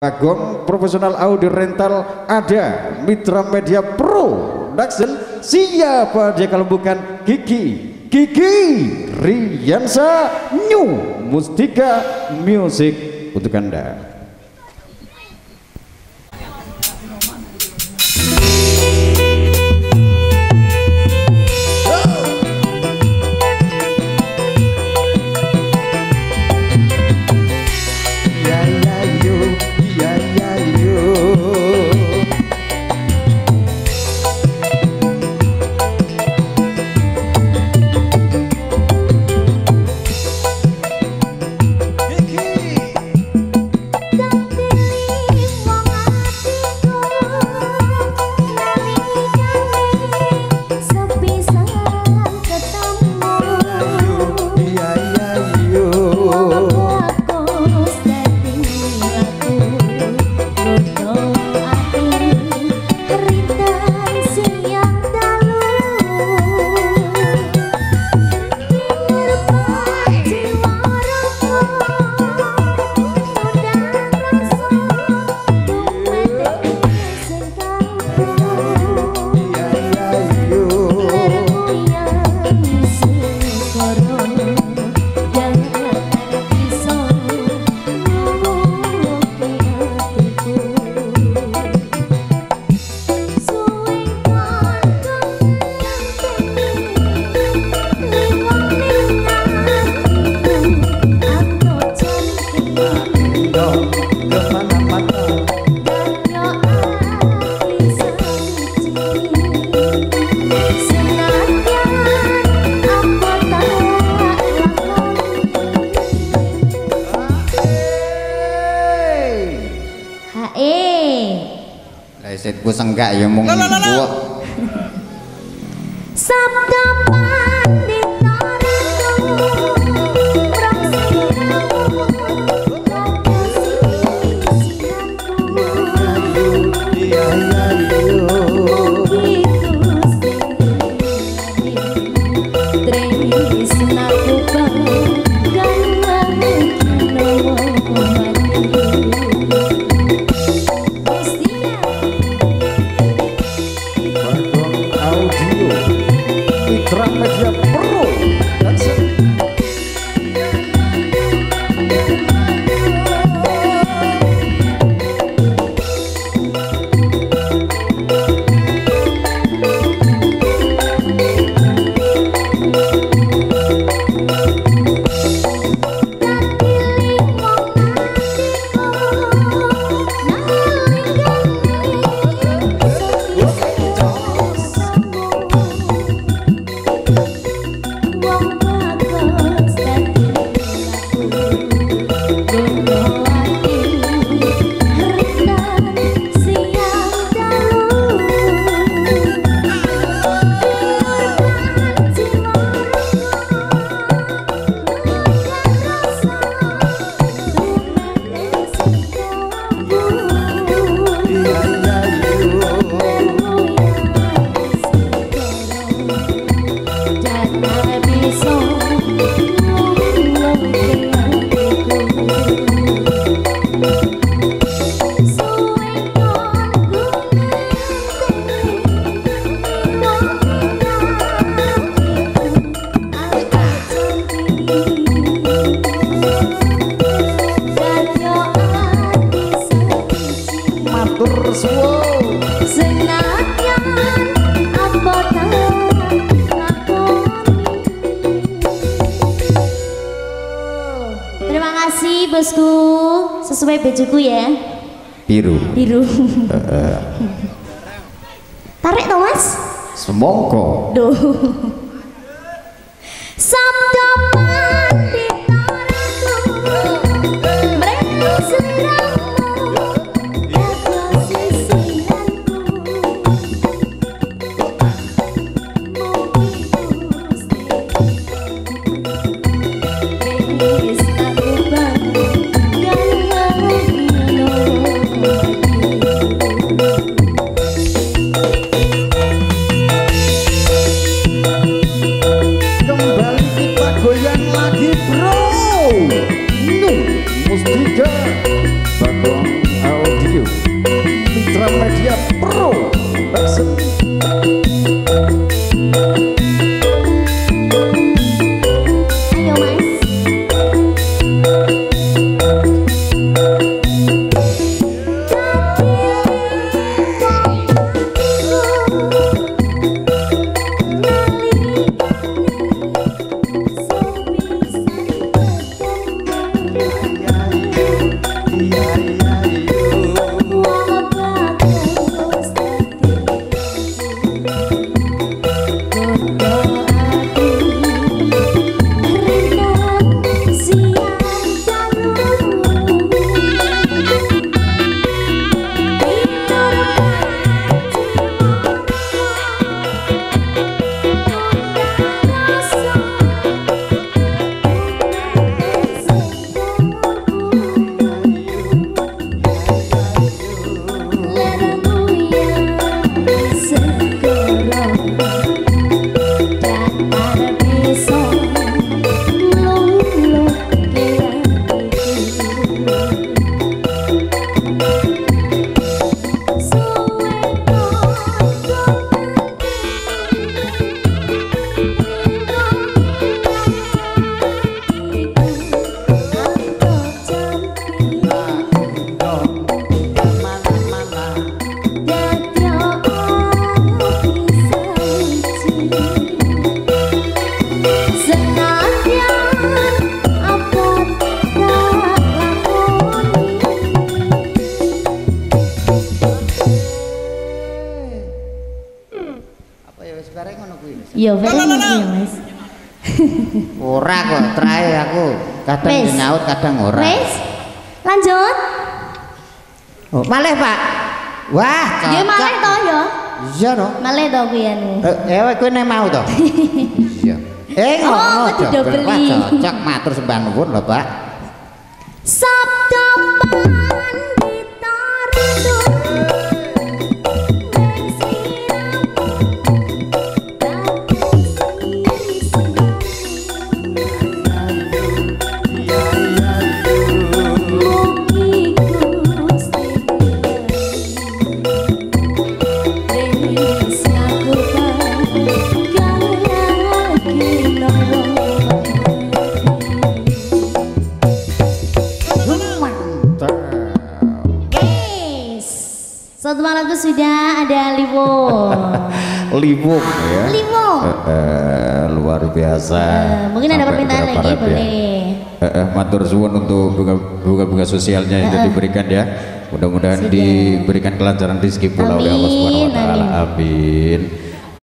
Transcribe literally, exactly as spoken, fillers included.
Bagong Profesional Audio Rental, ada Mitra Media Production. Siapa dia kalau bukan Kiki Kiki Riansa New Mustika Music untuk Anda. Setku senggak ya mung gua. Sabda pandita bosku, sesuai bajuku ya. Biru. Biru. Uh, uh. Tarik toh mas? Semongko. Duh. Sabda pandita mereka seliramu jaga sisiranku Kembali kita goyang Ya bareng ya Mas. Ora kok, terakhir aku kadang Wes. nyaut kadang ora. Wes. Lanjut. Oh, malih Pak. Wah, Ya malih cocok. to ya. Iya no. Malih to kuwi anu. Eh, ewe kowe nek mau to. Iya. Eh, Oh, ngono kok didobeli. Wah, cocok matur sembah nuwun lho, Pak. Sabda pandita rindu nang siramu mugi Gusti wis lakukan kang kinara. Yes. Satu malam itu sudah ada Liwong. Liwung ya. Liwong. Eh, eh, luar biasa. Eh, mungkin ada Sampai permintaan berapa lagi rep ya? boleh. Eh, eh, matur suwun untuk bunga-bunga sosialnya yang sudah diberikan ya. Mudah-mudahan Sudah. diberikan kelancaran rezeki pula oleh Allah Subhanahu wa taala. Amin, Amin.